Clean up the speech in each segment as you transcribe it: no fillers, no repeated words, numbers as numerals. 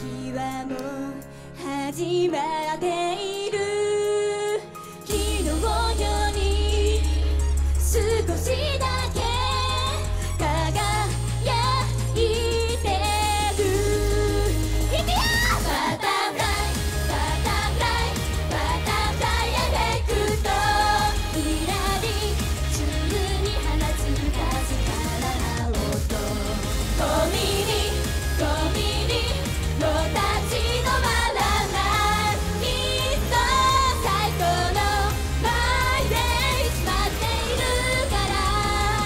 日はもう始まっている。昨日より少しだけ輝いてる。いくよ。バタフライバタフライバタフライエフェクト、未来中に放つかすかな音、5ミリ5ミリの立ち止まらない、きっと最高のマイデイ待っているから。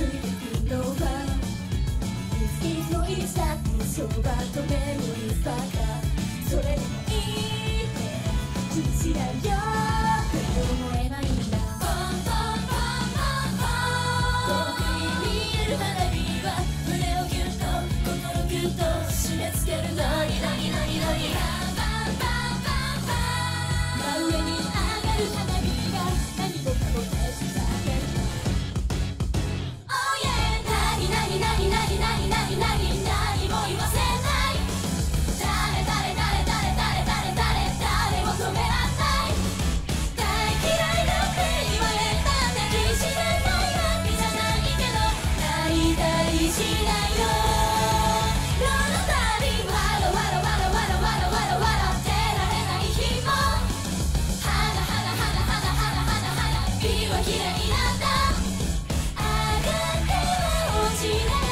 ついてくのはいつもいつだってそばとメモリーばかそれでもいいって気にしないよって思えばいいんだポンポンポンポンポン遠くに見える花火は胸をギュッと心ギュッと締め付けるなになになになにパンパンパンパン真上に上がる花火が何もかも消し去ってる何も言わせない誰も止めらんない大嫌いだって言われたって気にしないわけじゃないけど泣いたりしないよ世の旅笑ってられない日も花火は嫌いなんだ上がっては落ちない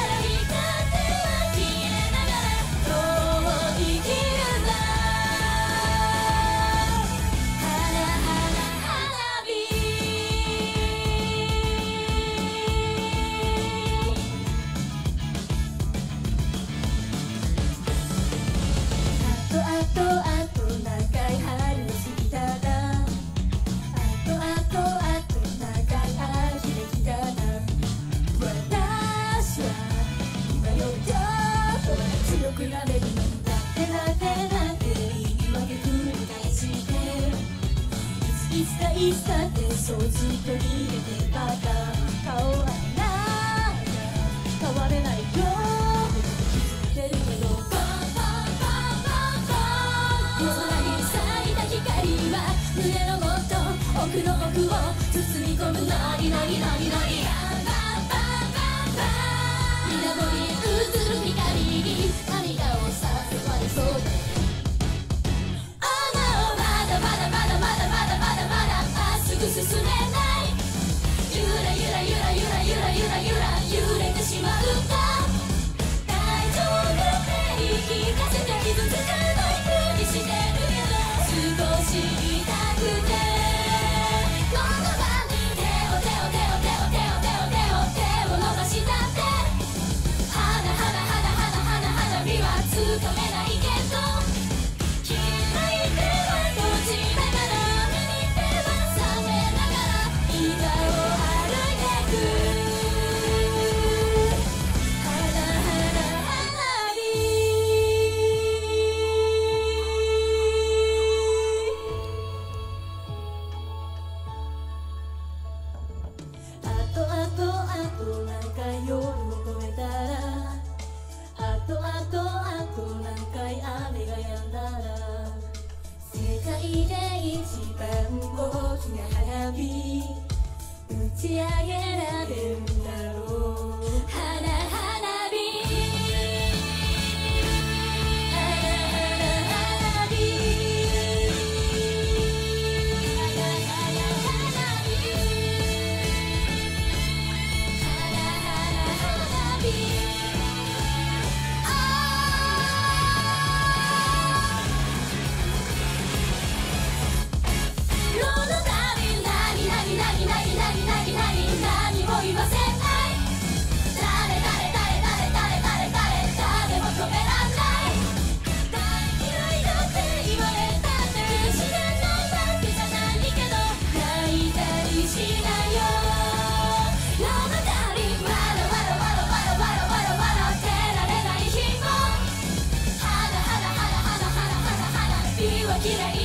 いつだってそうずっと逃げてた顔は変われないよ気づいてるけどポンポンポンポンポン夜空に咲いた光は胸のもっと奥の奥を包み込むなになになになに水面に映る光に涙をさせばれそうだ進めないゆらゆらゆらゆらゆらゆらゆら揺れてしまうんだ大丈夫って言い聞かせて傷つかないふうにしてるけど少し痛くてこの場に手を伸ばしたって花火はつかめないけど嫌いってはどっちだから板を歩いてく花火あと何回夜を越えたらあと何回雨が止んだら世界で一番大きな花火打ち上げられるんだろう花火何も言わせない誰も止めらんない大嫌いだって言われたって知らないわけじゃないけど泣いたりしないよ世の旅笑ってられない日も花火は嫌い